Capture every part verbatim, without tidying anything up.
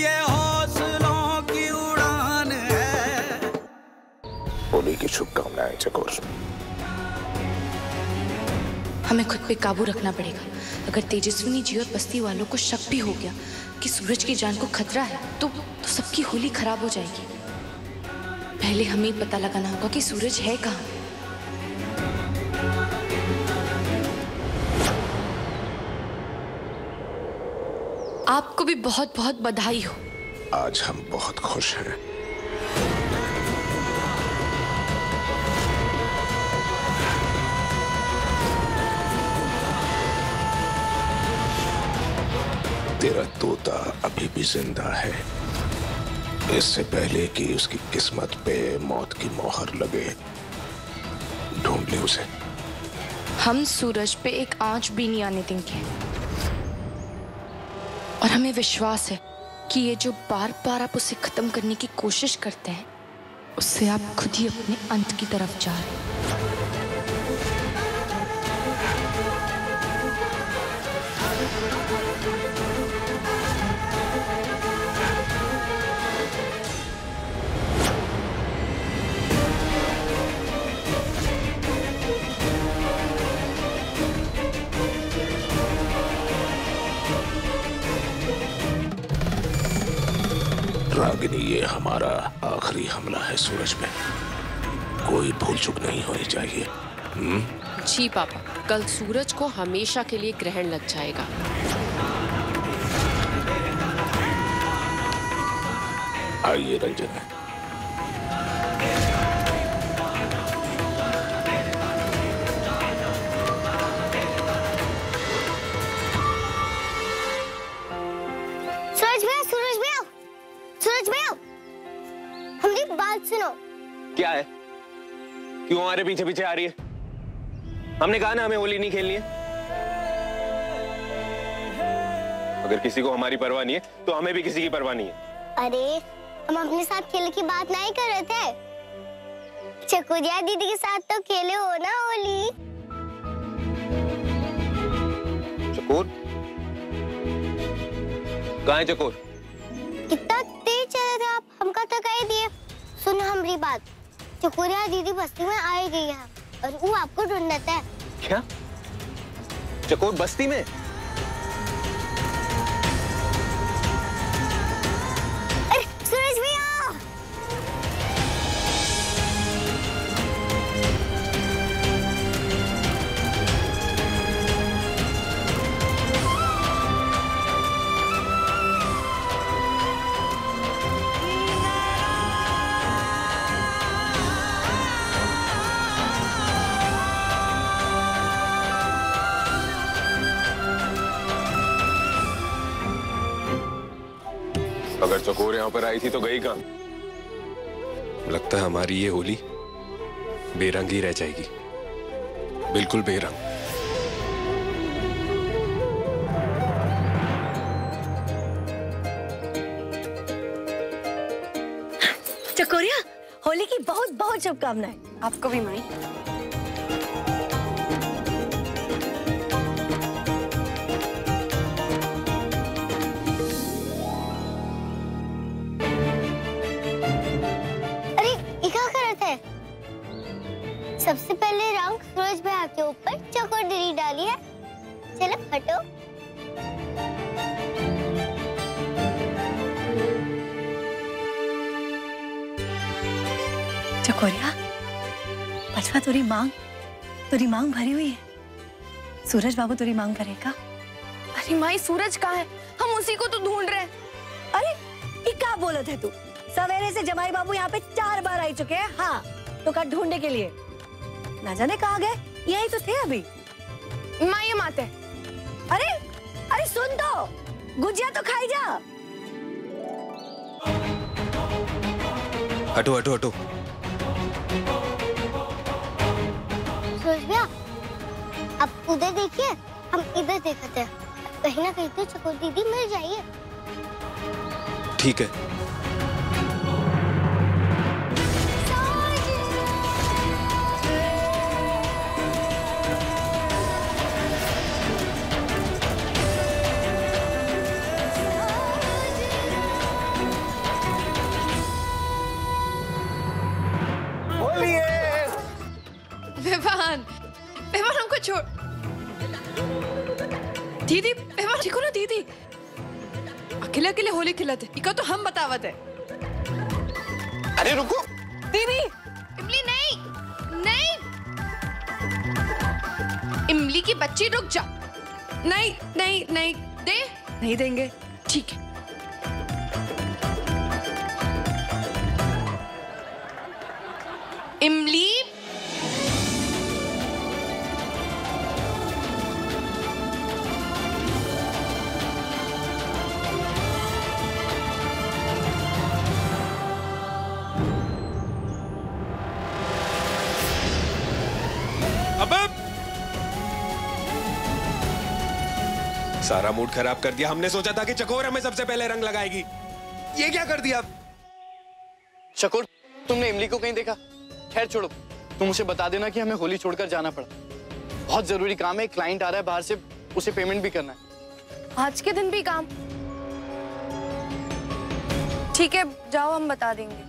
ये हौसलों की उड़ान है। होली की शुभकामनाएं चकोर। हमें खुद पे काबू रखना पड़ेगा। अगर तेजस्विनी जी और बस्ती वालों को शक भी हो गया कि सूरज की जान को खतरा है तो, तो सबकी होली खराब हो जाएगी। पहले हमें पता लगाना होगा कि सूरज है कहाँ। आपको भी बहुत बहुत बधाई हो। आज हम बहुत खुश हैं। तेरा तोता अभी भी जिंदा है। इससे पहले कि उसकी किस्मत पे मौत की मोहर लगे, ढूंढ ले उसे। हम सूरज पे एक आंच भी नहीं आने देंगे और हमें विश्वास है कि ये जो बार बार आप उसे खत्म करने की कोशिश करते हैं, उससे आप खुद ही अपने अंत की तरफ जा रहे हैं। रागिनी, ये हमारा आखिरी हमला है सूरज पे। कोई भूल चूक नहीं होनी चाहिए। हुँ? जी पापा, कल सूरज को हमेशा के लिए ग्रहण लग जाएगा। आइए रंजन। सूरज भैया, सूरज भैया, सूरज भैया, हमारी बात सुनो। क्या है? क्यों हमारे पीछे पीछे आ रही है? हमने कहा ना हमें होली नहीं खेलनी है। अगर किसी को हमारी परवाह नहीं है तो हमें भी किसी की परवाह नहीं है। अरे हम अपने साथ खेलने की बात नहीं कर रहे थे। चकोरिया दीदी के साथ तो खेले हो ना होली। चकोर कहाँ है? चकोर कितना तेज चले थे आप, हमका थकाई दिए। सुनो हमारी बात, चकोरिया दीदी बस्ती में आ गई है और वो आपको ढूंढता है। क्या? चकोर बस्ती में? अरे सूरज भैया! अगर चकोर यहाँ पर आई थी तो गई कहाँ? लगता है हमारी ये होली बेरंग ही रह जाएगी, बिल्कुल बेरंग। चकोरिया, होली की बहुत बहुत शुभकामनाएं। आपको भी माई। सबसे पहले रंग सूरज भैया के ऊपर चकोर दीदी डाली है। चलो हटो। चकोरिया, बचवा तुरी मांग, तुरी मांग भरी हुई है। सूरज बाबू तुरी मांग करेगा। अरे माई, सूरज कहाँ है? हम उसी को तो ढूंढ रहे हैं। अरे ये क्या बोलत है तू? सवेरे से जमाई बाबू यहाँ पे चार बार आई चुके हैं। हाँ, तो का ढूंढने के लिए ना जाने कहाँ गए। यही तो थे अभी। माँ ये माते। अरे अरे सुन तो, गुजिया तो खाई जा। हटो हटो हटो। सूरज भैया, आप उधर देखिए, हम इधर देखते हैं। कहीं ना कहीं तो चकोर दीदी मिल जाइए। ठीक है। दीदी देखो ना दीदी, अकेले अकेले होली खिलाते इका तो हम बतावत है। अरे रुको दीदी। इमली नहीं नहीं, इमली की बच्ची रुक जा। नहीं नहीं नहीं दे, नहीं देंगे। ठीक है। इमली सारा मूड खराब कर दिया। हमने सोचा था कि चकोर हमें सबसे पहले रंग लगाएगी, ये क्या कर दिया? चकोर, तुमने इमली को कहीं देखा? खैर छोड़ो, तुम उसे बता देना कि हमें होली छोड़कर जाना पड़ा। बहुत जरूरी काम है, क्लाइंट आ रहा है बाहर से, उसे पेमेंट भी करना है। आज के दिन भी काम? ठीक है, जाओ हम बता देंगे।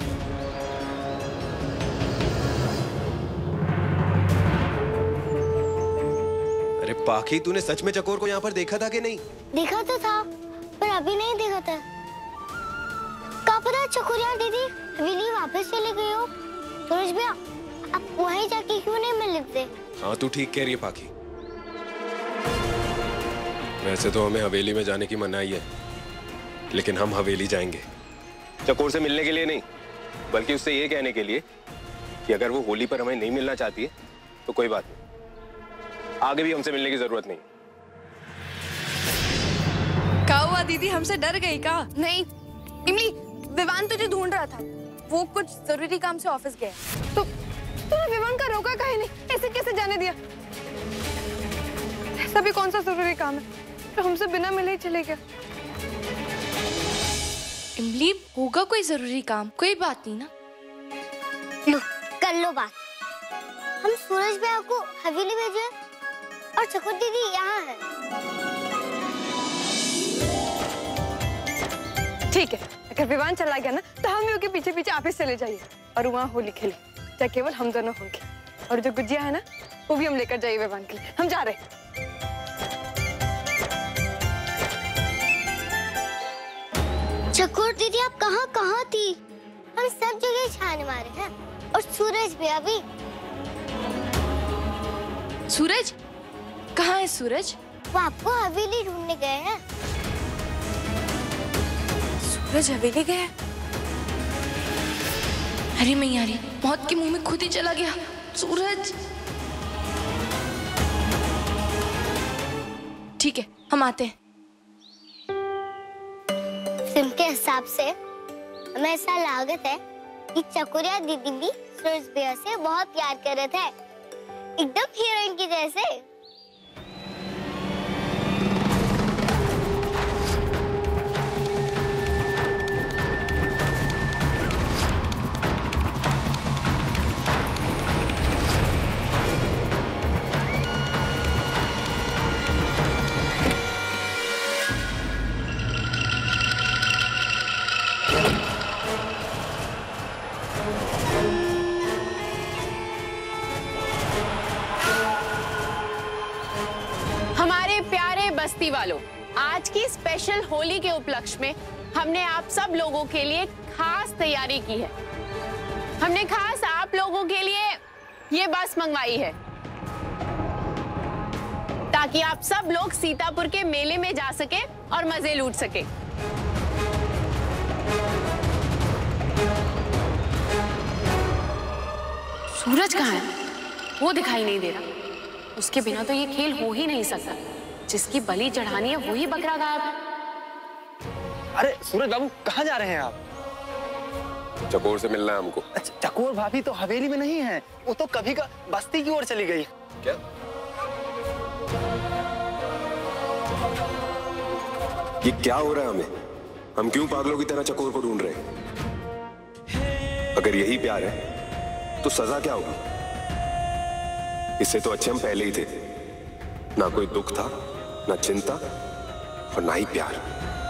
अरे पाखी, तूने सच में चकोर को यहाँ पर देखा था कि नहीं? देखा तो था, पर अभी नहीं देखा था। क्या पता चकोर यार दीदी हवेली वापस चले गए हो। सूरज भैया, आप वहीं जाके क्यों नहीं मिल लेते? हाँ, तू ठीक कह रही है पाखी। वैसे तो हमें हवेली में जाने की मनाही है, लेकिन हम हवेली जाएंगे। चकोर से मिलने के लिए नहीं, बल्कि उससे ये कहने के लिए कि अगर वो होली पर हमें नहीं मिलना चाहती है तो कोई बात नहीं, आगे भी हमसे मिलने की जरूरत नहीं। क्या हुआ दीदी, हमसे डर गई क्या? नहीं इमली, विवान तुझे ढूंढ रहा था, वो कुछ जरूरी काम से ऑफिस गया। तो तूने विवान का रोका काहे नहीं? ऐसे कैसे जाने दिया? ऐसा भी कौन सा जरूरी काम है तो हमसे बिना मिले ही चले गया? इमली, होगा कोई जरूरी काम, कोई बात नहीं ना। लो कर लो बात। हम सूरज भैया को हवेली भेजे और चकोर दीदी यहाँ है। ठीक है, अगर विवान चला गया ना तो हम उसके पीछे पीछे ऑफिस चले जाइए और वहाँ होली खेले, चाहे केवल हम दोनों होंगे। और जो गुजिया है ना वो भी हम लेकर जाइए विवान के लिए। हम जा रहे हैं। चकोर दीदी आप कहाँ कहाँ थी? हम सब जगह छाने मारे हैं, और सूरज भैया भी। सूरज कहाँ है? सूरज वो आपको हवेली ढूंढने गए हैं। सूरज हवेली गया? अरे मैया रे, मौत के मुंह में खुद ही चला गया सूरज। ठीक है, हम आते हैं। फिल्म के हिसाब से हमें ऐसा लागत है कि चकोरिया दीदी भी सूरज भैया से बहुत प्यार कर रहे थे, एकदम हीरोइन की जैसे। बस्ती वालों, आज की स्पेशल होली के उपलक्ष्य में हमने आप सब लोगों के लिए खास तैयारी की है। हमने खास आप लोगों के लिए ये बस मंगवाई है ताकि आप सब लोग सीतापुर के मेले में जा सके और मजे लूट सके। सूरज कहाँ है? वो दिखाई नहीं दे रहा। उसके बिना तो ये खेल हो ही नहीं सकता। जिसकी बलि चढ़ानी है वही बकरा गायब है। अरे सूरज बाबू, कहाँ जा रहे हैं आप? चकोर से मिलना है हमको। अच्छा, चकोर भाभी तो हवेली में नहीं है, वो तो कभी का बस्ती की ओर चली गई। क्या? ये क्या हो रहा है हमें? हम क्यों पागलों की तरह चकोर को ढूंढ रहे हैं? अगर यही प्यार है तो सजा क्या होगी? इससे तो अच्छे हम पहले ही थे। ना कोई दुख था, ना चिंता, और ना ही प्यार।